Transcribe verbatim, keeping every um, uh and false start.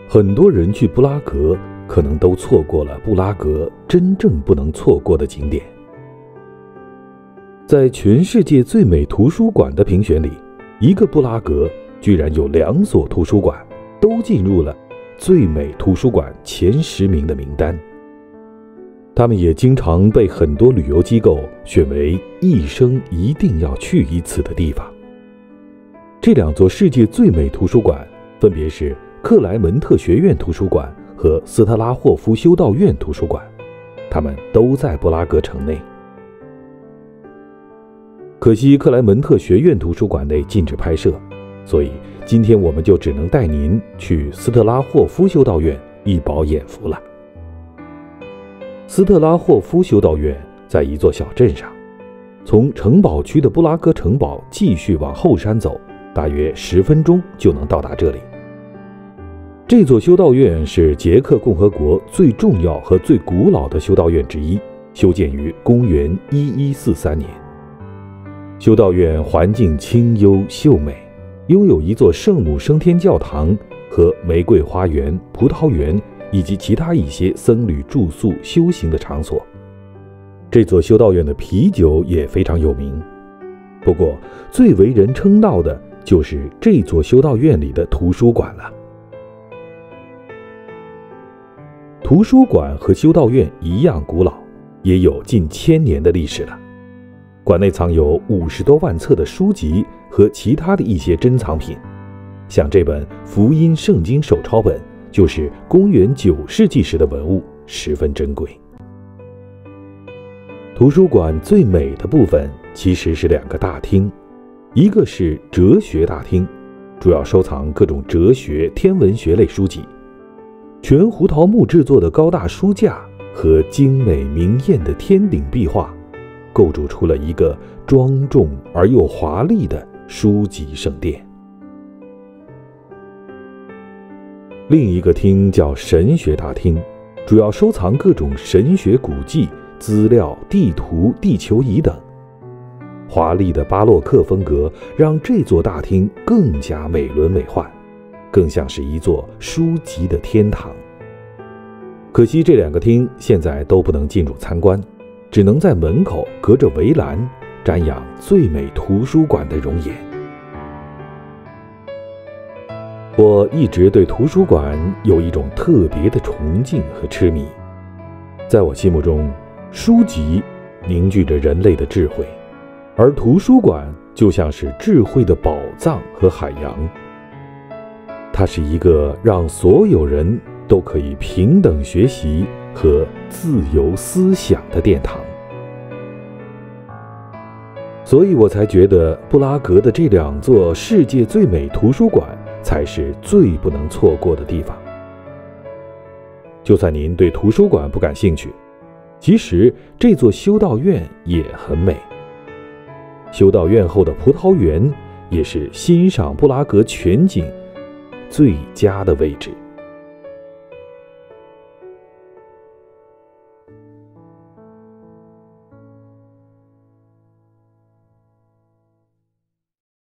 很多人去布拉格，可能都错过了布拉格真正不能错过的景点。在全世界最美图书馆的评选里，一个布拉格居然有两所图书馆都进入了最美图书馆前十名的名单。他们也经常被很多旅游机构选为一生一定要去一次的地方。这两座世界最美图书馆分别是克莱门特学院图书馆和斯特拉霍夫修道院图书馆，它们都在布拉格城内。可惜克莱门特学院图书馆内禁止拍摄，所以今天我们就只能带您去斯特拉霍夫修道院一饱眼福了。斯特拉霍夫修道院在一座小镇上，从城堡区的布拉格城堡继续往后山走，大约十分钟就能到达这里。这座修道院是捷克共和国最重要和最古老的修道院之一，修建于公元一一四三年。修道院环境清幽秀美，拥有一座圣母升天教堂和玫瑰花园、葡萄园以及其他一些僧侣住宿修行的场所。这座修道院的啤酒也非常有名，不过最为人称道的就是这座修道院里的图书馆了。图书馆和修道院一样古老，也有近千年的历史了。馆内藏有五十多万册的书籍和其他的一些珍藏品，像这本福音圣经手抄本就是公元九世纪时的文物，十分珍贵。图书馆最美的部分其实是两个大厅，一个是哲学大厅，主要收藏各种哲学、天文学类书籍，全胡桃木制作的高大书架和精美明艳的天顶壁画，构筑出了一个庄重而又华丽的书籍圣殿。另一个厅叫神学大厅，主要收藏各种神学古迹、资料、地图、地球仪等。华丽的巴洛克风格让这座大厅更加美轮美奂，更像是一座书籍的天堂。可惜这两个厅现在都不能进入参观，只能在门口隔着围栏瞻仰最美图书馆的容颜。我一直对图书馆有一种特别的崇敬和痴迷。在我心目中，书籍凝聚着人类的智慧，而图书馆就像是智慧的宝藏和海洋。它是一个让所有人都可以平等学习和自由思想的殿堂。所以我才觉得布拉格的这两座世界最美图书馆才是最不能错过的地方。就算您对图书馆不感兴趣，其实这座修道院也很美。修道院后的葡萄园也是欣赏布拉格全景最佳的位置。